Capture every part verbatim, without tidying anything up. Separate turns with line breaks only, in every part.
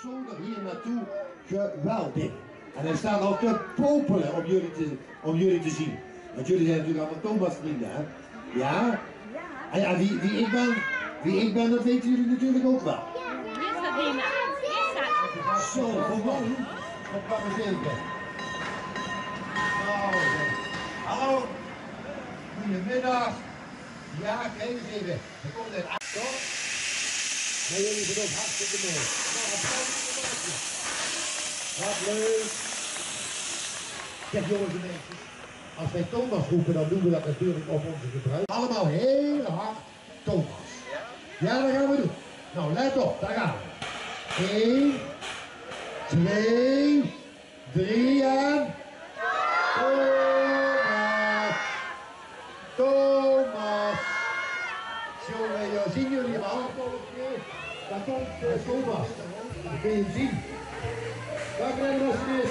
zolder hier naartoe geweldig. En hij staat al te popelen om jullie te, om jullie te zien. Want jullie zijn natuurlijk allemaal Thomas vrienden, hè? Ja? En ja, wie, wie, ik ben, wie ik ben, dat weten jullie natuurlijk ook wel.
Is dat die nou? Is dat?
Zo, gewoon. Op papa zeker. Nou, hallo. Goedemiddag. Ja, kijk eens even. Er komt een actor. Maar jullie zijn ook hartstikke mooi. Nou, applaus voor de mensen. Wat leuk. Kijk jongens en meisjes. Als wij Thomas roepen, dan doen we dat natuurlijk op onze gebruik. Allemaal heel hard Thomas. Ja, dat gaan we doen. Nou, let op, daar gaan we. één, twee, drie en... Thomas! Thomas! Jongen, ja, zien jullie hem al? Daar komt uh, Thomas. Dan kun je hem zien. Dank u wel, alsjeblieft.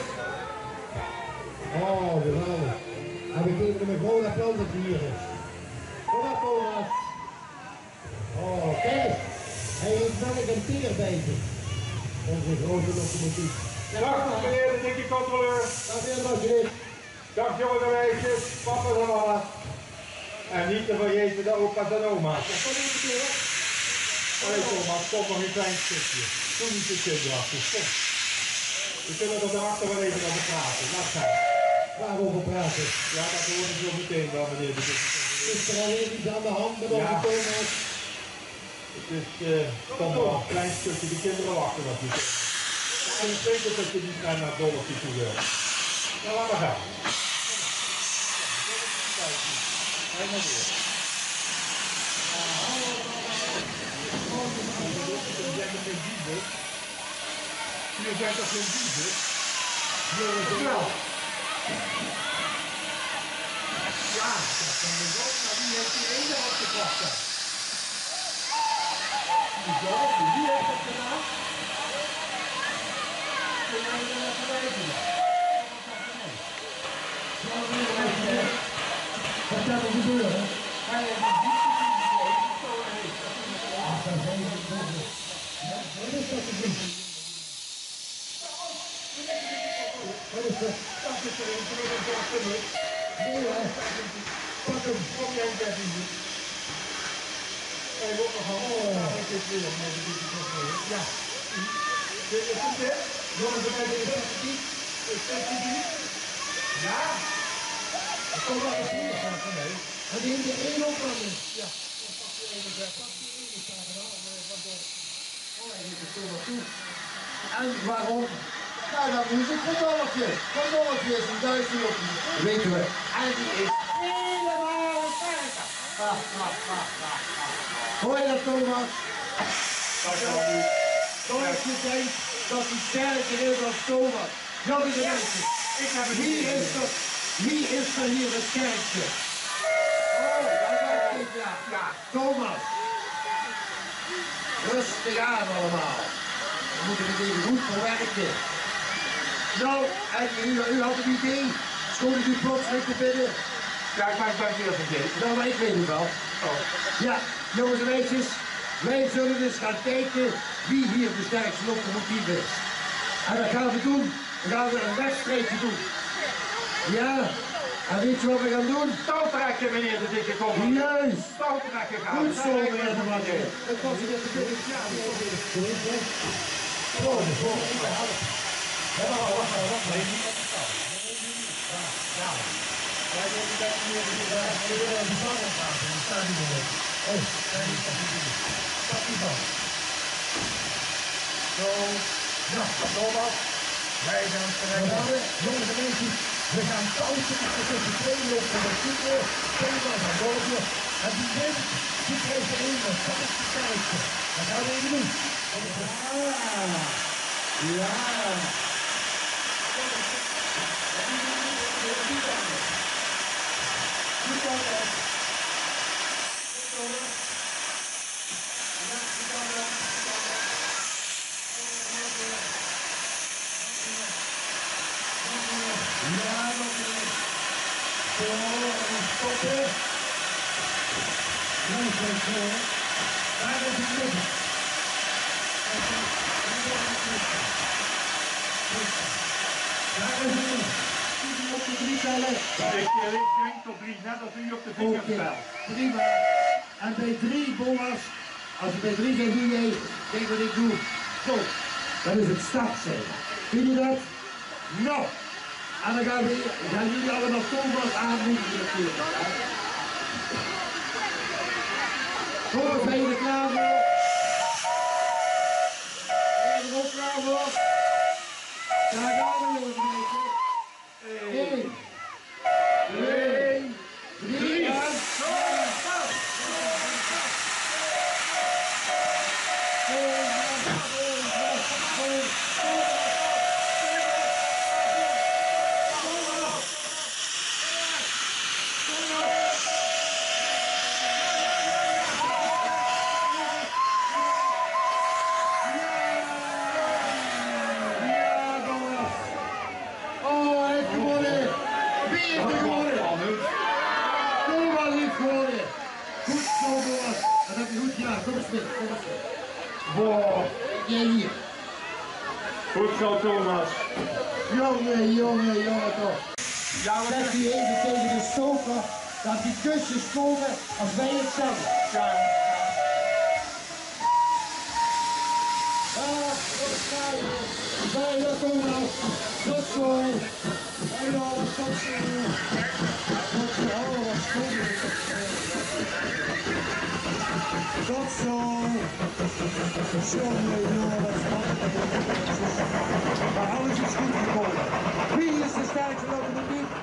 Oh, geweldig. En we geven hem een groot applaus dat hij hier is. Kom maar, Thomas. Oh, kijk. Hij heeft namelijk een teer bij zich. Onze grote locomotief.
Dag meneer de dikke controleur.
Dag meneer alsjeblieft.
Dag jongens en meisjes, papa en mama. En niet te vergeten de opa's en oma's. Allee Thomas, kom nog een klein stukje. Doe niet te kinderachtig, kom. We kunnen er daarachter wel even over praten. Laat gaan.
Waarover praten?
Ja, dat hoor ik zo meteen wel meneer de dikke controleur.
Is er alweer iets aan de hand met onze Thomas?
Het is uh, toch wel een klein stukje, de kinderen wachten natuurlijk. En ik weet ook dat je niet naar het dolletje toe wil. Nou, laat maar gaan. Helemaal weer. Je bent toch geen dieve? Je bent toch geen dieve? Wel. Ja, dat kan je ook, maar wie heeft die ene opgepakt? Wie heeft dat gedaan? Kun jij me er even wijzen dan?
Wat gaat er gebeuren?
Hij heeft een diepte gekleed, zo heeft dat.
Ach, dat is helemaal goed. Wat is dat te doen? Wat is dat?
Dat is er een keer een korte mut.
Nee, hè? Pak hem.
Kom jij dertien mut. Hij wordt nogal oh. Ik is weer met de dikke controle. Ja. Dit is goed, hè?
Jongens, we hebben een statistiek.
Is dat die? Ja.
Ik kom wel eens hier van van mij. En die heeft er één opbranding.
Ja. Dan pak je even weg.
Pak die ene staat er al. Oh, hij heeft er zo wat toe. En waarom? Nou, dan moet ik condoletjes. Condoletjes, een duizend op. Weten we. En die is helemaal sterk. Hoor je dat, Thomas?
Dat is wel goed.
Thomas, je denkt dat hij sterker is dan Thomas. Jongens en meisjes,
Ik heb het
wie is er, wie is er hier het sterkste? Oh, daar gaat het, ja. Ja, Thomas. Rustig aan allemaal. We moeten het even goed verwerken. Nou, en u, u had een idee. Schoon ik u plotseling te binnen.
Ja, ik maak het weer vergeten.
Nou, maar ik weet het wel.
Oh.
Ja, jongens en meisjes, wij zullen dus gaan kijken wie hier de sterkste locomotief is. En dat gaan we doen. We gaan we een wedstrijdje doen. Ja, en weet je wat we gaan doen?
Touwtrekken, meneer de dikke koffer.
Juist.
Touwtrekken gaan.
Goed zo, meneer de Makker. Het was hier net een beetje. Ja, dat is weer geweest. Oh, de volgende helft. Ja, wacht, wacht, wacht. Nee, niet met de touw. Ja. Wij moeten dat meer de vervangen gaan. Die staan niet meer. Oh, daar is dat niet meer. Stap niet van. Zo. Nou, Thomas. Wij gaan sterk. Jongens en meisjes, we gaan touwtjes tussen twee locomotieven. Twee van naar boven. En die wint, die krijgt er een. Dat is de sterkste. Dat gaan we even doen. Ja. Ja. Ja, nog eens. Zo, en stoppen. Zo, zo, zo. Daar is het liggen. tellen?
Ik, eh, ik denk tot drie, net als u op de vinger
Oké,
stelt.
prima. En bij drie, Boas, als je bij drie bent, doe jij, kijk wat ik doe. Zo, dat is het startsein. Zie je dat? Nou, en dan gaan, we, gaan jullie allemaal Thomas aanmoedigen natuurlijk. Thomas, ben je er klaar voor? Ben je er ook klaar voor? Daar gaan we jongens meisjes. Eén, twee, drie, en kom eens mee, kom eens mee.
Wow.
Jij hier.
Goed zo, Thomas.
Jongen, jongen, jongen toch.
Ja, we
Zet die even tegen de stoker, dat die kusjes komen als wij het zeggen.
Ja.
Ah, wat ga je? Bijna, kom nou. Tot zo. Bijna, tot zo. Tot zo, oh, wat schoon. Tot zo. Jongen, jongen, wat spannend. Maar alles is goed gekomen. Wie is de sterkste locomotief?